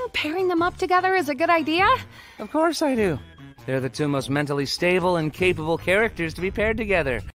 think pairing them up together is a good idea? Of course I do. They're the two most mentally stable and capable characters to be paired together.